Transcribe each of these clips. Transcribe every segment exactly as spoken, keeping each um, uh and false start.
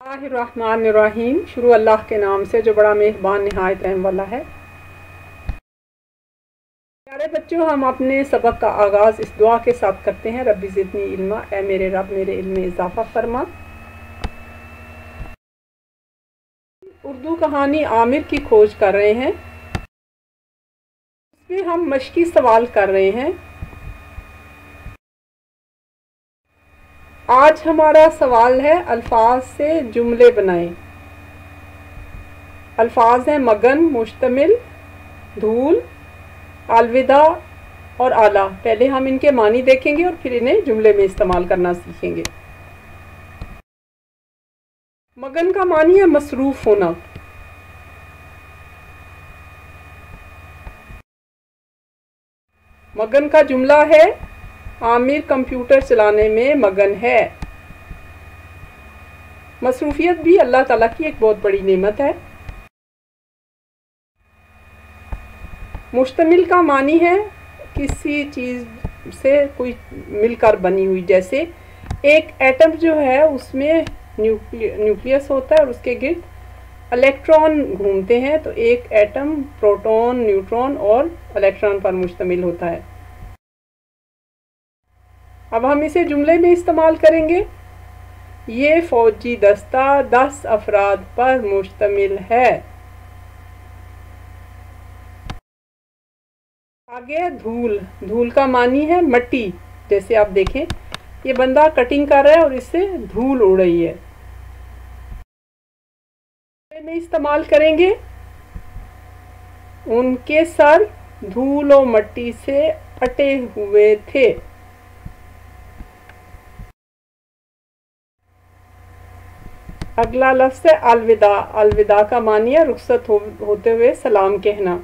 बिस्मिल्लाहिर्रहमानिर्रहीम। शुरू अल्लाह के नाम से जो बड़ा मेहरबान निहायत रहम वाला है। प्यारे बच्चों, हम अपने सबक का आगाज़ इस दुआ के साथ करते हैं, रब्बी ज़िदनी इल्मा, ऐ मेरे रब मेरे इल्म में इजाफ़ा फरमा। उर्दू कहानी आमिर की खोज कर रहे हैं, उसमें हम मश्की सवाल कर रहे हैं। आज हमारा सवाल है अल्फाज से जुमले बनाएं। अल्फाज हैं मगन, मुश्तमिल, धूल, अलविदा और आला। पहले हम इनके मानी देखेंगे और फिर इन्हें जुमले में इस्तेमाल करना सीखेंगे। मगन का मानी है मसरूफ होना। मगन का जुमला है आमिर कंप्यूटर चलाने में मगन है। मसरूफियत भी अल्लाह ताला की एक बहुत बड़ी नेमत है। मुश्तमिल का मानी है किसी चीज़ से कोई मिलकर बनी हुई, जैसे एक एटम जो है उसमें न्यूक्लियस होता है और उसके गिर्द इलेक्ट्रॉन घूमते हैं, तो एक एटम प्रोटॉन, न्यूट्रॉन और इलेक्ट्रॉन पर मुश्तमिल होता है। अब हम इसे जुमले में इस्तेमाल करेंगे। ये फौजी दस्ता दस अफराद पर मुश्तमिल है। आगे धूल। धूल का मानी है मट्टी। जैसे आप देखें, ये बंदा कटिंग कर रहा है और इससे धूल उड़ रही है। में इस्तेमाल करेंगे, उनके सर धूल और मट्टी से अटे हुए थे। अगला लफ्ज़ है अलविदा। अलविदा का मानी है रुखसत हो, होते हुए सलाम कहना।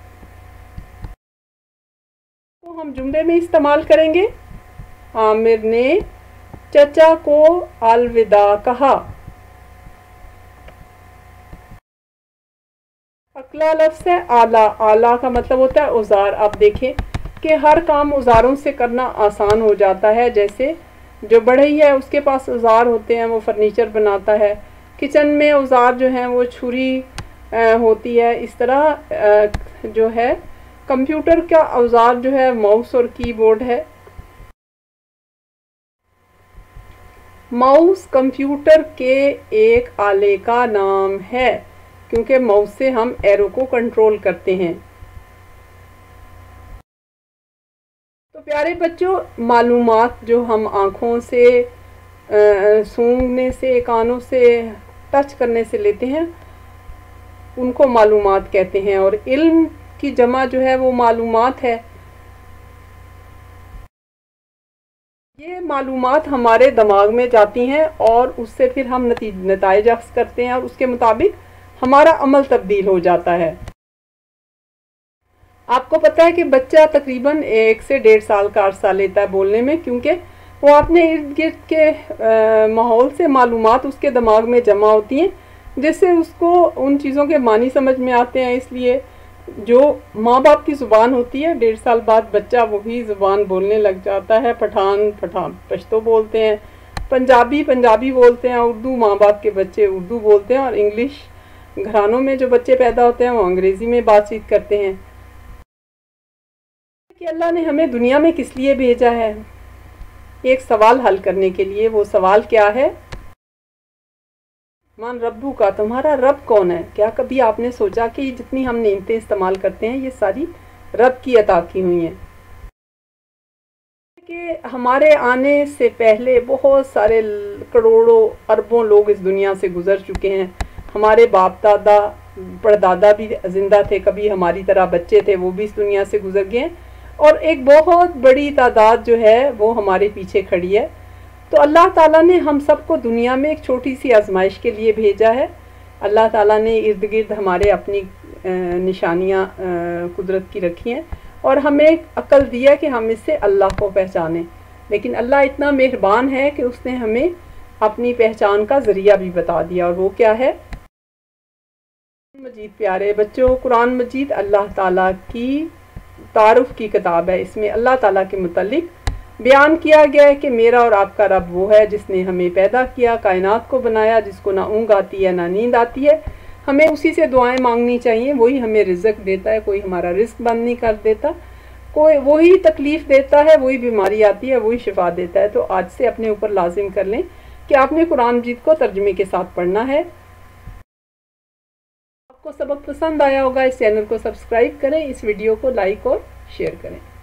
तो हम जुमले में इस्तेमाल करेंगे। आमिर ने चचा को अलविदा कहा। अगला लफ्ज़ है आला। आला का मतलब होता है औजार। आप देखें कि हर काम औजारों से करना आसान हो जाता है। जैसे जो बढ़ई है उसके पास औजार होते हैं, वो फर्नीचर बनाता है। किचन में औजार जो हैं वो छुरी होती है। इस तरह जो है कंप्यूटर का औजार जो है माउस और कीबोर्ड है। माउस कंप्यूटर के एक आले का नाम है, क्योंकि माउस से हम एरो को कंट्रोल करते हैं। तो प्यारे बच्चों, मालूमात जो हम आँखों से, सूंघने से, कानों से, टच करने से लेते हैं, उनको मालूमात कहते हैं। और इल्म की जमा जो है वो मालूमात है। ये मालूमात हमारे दिमाग में जाती हैं और उससे फिर हम नतीजे अख्ज़ करते हैं और उसके मुताबिक हमारा अमल तब्दील हो जाता है। आपको पता है कि बच्चा तकरीबन एक से डेढ़ साल का अरसा लेता है बोलने में, क्योंकि वो अपने इर्द गिर्द के माहौल से मालूमात उसके दिमाग में जमा होती हैं, जिससे उसको उन चीज़ों के मानी समझ में आते हैं। इसलिए जो माँ बाप की ज़ुबान होती है, डेढ़ साल बाद बच्चा वही ज़ुबान बोलने लग जाता है। पठान पठान पश्तो बोलते हैं, पंजाबी पंजाबी बोलते हैं, उर्दू माँ बाप के बच्चे उर्दू बोलते हैं, और इंग्लिश घरानों में जो बच्चे पैदा होते हैं वो अंग्रेज़ी में बातचीत करते हैं। कि अल्लाह ने हमें दुनिया में किस लिए भेजा है? एक सवाल हल करने के लिए। वो सवाल क्या है? मान रब्बू का, तुम्हारा रब कौन है? क्या कभी आपने सोचा कि जितनी हम नेमतें इस्तेमाल करते हैं ये सारी रब की अता की हुई हैं? कि हमारे आने से पहले बहुत सारे करोड़ों अरबों लोग इस दुनिया से गुजर चुके हैं। हमारे बाप दादा परदादा भी ज़िंदा थे, कभी हमारी तरह बच्चे थे, वो भी इस दुनिया से गुजर गए हैं। और एक बहुत बड़ी तादाद जो है वो हमारे पीछे खड़ी है। तो अल्लाह ताला ने हम सबको दुनिया में एक छोटी सी आजमाइश के लिए भेजा है। अल्लाह ताला ने इर्द गिर्द हमारे अपनी निशानियाँ कुदरत की रखी हैं और हमें अक्ल दिया कि हम इससे अल्लाह को पहचानें। लेकिन अल्लाह इतना मेहरबान है कि उसने हमें अपनी पहचान का ज़रिया भी बता दिया, और वो क्या है? मजीद। प्यारे बच्चों, कुरान मजीद अल्लाह ताला की तारुफ की किताब है। इसमें अल्लाह ताला के मुतालिक بیان کیا گیا ہے کہ میرا اور آپ کا رب وہ ہے جس نے ہمیں پیدا کیا، کائنات کو بنایا، جس کو نہ اونگ آتی ہے نہ نیند آتی ہے، ہمیں اسی سے دعائیں مانگنی چاہیے، وہی ہمیں رزق دیتا ہے، کوئی ہمارا رزق بند نہیں کر دیتا، کوئی وہی تکلیف دیتا ہے، وہی بیماری آتی ہے، وہی شفا دیتا ہے۔ تو آج سے اپنے اوپر لازم کر لیں کہ آپ نے قرآن مجید کو ترجمے کے ساتھ پڑھنا ہے۔ آپ کو سبق پسند آیا ہوگا، اس چینل کو سبسکرائب کریں، اس ویڈیو کو لائک اور شیئر کریں۔